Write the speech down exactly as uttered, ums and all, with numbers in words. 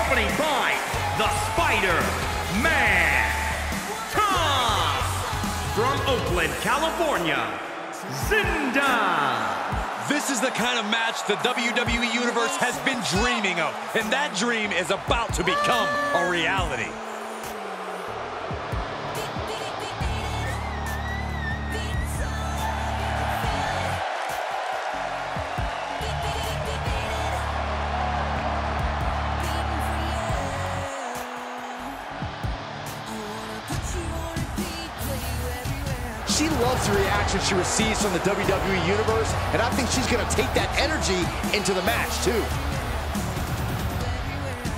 accompanied by the Spider-Man. Tom! From Oakland, California, Zendaya. This is the kind of match the W W E Universe has been dreaming of, and that dream is about to become a reality. She loves the reaction she receives from the W W E Universe, and I think she's going to take that energy into the match, too.